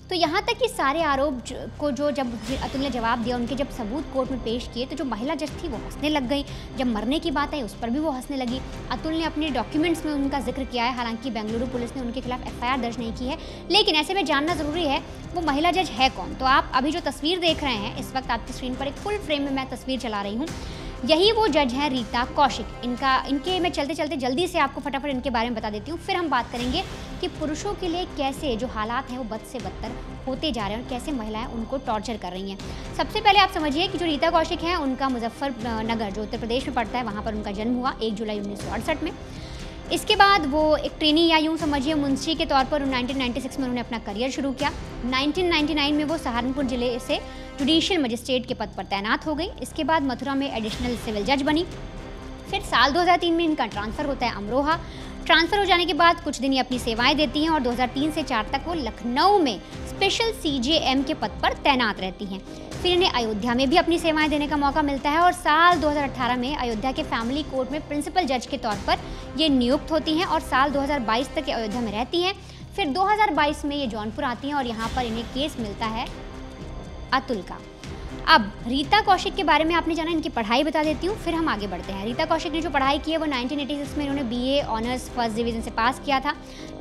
तो यहाँ तक कि सारे आरोप को जब अतुल ने जवाब दिया, उनके जब सबूत कोर्ट में पेश किए, तो जो महिला जज थी वो हंसने लग गई। जब मरने की बात आई उस पर भी वो हंसने लगी। अतुल ने अपने डॉक्यूमेंट्स में उनका जिक्र किया है, हालांकि बेंगलुरु पुलिस ने उनके खिलाफ FIR दर्ज नहीं की है, लेकिन ऐसे में जानना ज़रूरी है वो महिला जज है कौन। तो आप अभी जो तस्वीर देख रहे हैं, इस वक्त आपकी स्क्रीन पर एक फुल फ्रेम में मैं तस्वीर चला रही हूँ, यही वो जज हैं रीता कौशिक। इनके मैं चलते चलते जल्दी से आपको फटाफट इनके बारे में बता देती हूँ, फिर हम बात करेंगे कि पुरुषों के लिए कैसे जो हालात हैं वो बद से बदतर होते जा रहे हैं और कैसे महिलाएं उनको टॉर्चर कर रही हैं। सबसे पहले आप समझिए कि जो रीता कौशिक हैं उनका मुजफ्फरनगर जो उत्तर प्रदेश में पड़ता है, वहाँ पर उनका जन्म हुआ 1 जुलाई 1968 में। इसके बाद वो एक ट्रेनी या यूँ समझिए मुंशी के तौर पर 1996 में उन्होंने अपना करियर शुरू किया। 1999 में वो सहारनपुर जिले से जुडिशियल मजिस्ट्रेट के पद पर तैनात हो गई। इसके बाद मथुरा में एडिशनल सिविल जज बनी। फिर साल 2003 में इनका ट्रांसफ़र होता है अमरोहा। ट्रांसफ़र हो जाने के बाद कुछ दिन ये अपनी सेवाएं देती हैं और 2003 से 4 तक वो लखनऊ में स्पेशल CJM के पद पर तैनात रहती हैं। फिर इन्हें अयोध्या में भी अपनी सेवाएं देने का मौका मिलता है और साल 2018 में अयोध्या के फैमिली कोर्ट में प्रिंसिपल जज के तौर पर ये नियुक्त होती हैं और साल 2022 तक ये अयोध्या में रहती हैं। फिर 2022 में ये जौनपुर आती हैं और यहाँ पर इन्हें केस मिलता है अतुल का। अब रीता कौशिक के बारे में आपने जाना, इनकी पढ़ाई बता देती हूँ, फिर हम आगे बढ़ते हैं। रीता कौशिक ने जो पढ़ाई की है वो 1986 में इन्होंने BA ऑनर्स फर्स्ट डिवीज़न से पास किया था।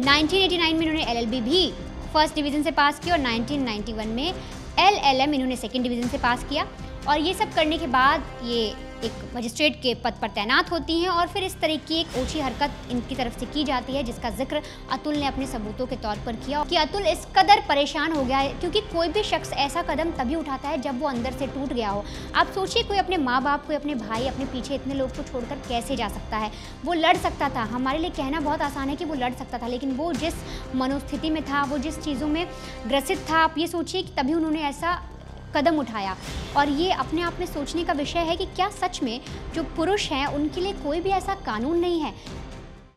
1989 में इन्होंने LLB भी फर्स्ट डिवीज़न से पास किया और 1991 में LLM इन्होंने सेकेंड डिवीज़न से पास किया। और ये सब करने के बाद ये एक मजिस्ट्रेट के पद पर तैनात होती हैं और फिर इस तरह की एक ओछी हरकत इनकी तरफ से की जाती है, जिसका जिक्र अतुल ने अपने सबूतों के तौर पर किया कि अतुल इस कदर परेशान हो गया है, क्योंकि कोई भी शख्स ऐसा कदम तभी उठाता है जब वो अंदर से टूट गया हो। आप सोचिए, कोई अपने माँ बाप, कोई अपने भाई, अपने पीछे इतने लोग को छोड़कर कैसे जा सकता है। वो लड़ सकता था, हमारे लिए कहना बहुत आसान है कि वो लड़ सकता था, लेकिन वो जिस मनोस्थिति में था, वो जिस चीज़ों में ग्रसित था, आप ये सोचिए कि तभी उन्होंने ऐसा कदम उठाया। और ये अपने आप में सोचने का विषय है कि क्या सच में जो पुरुष हैं उनके लिए कोई भी ऐसा कानून नहीं है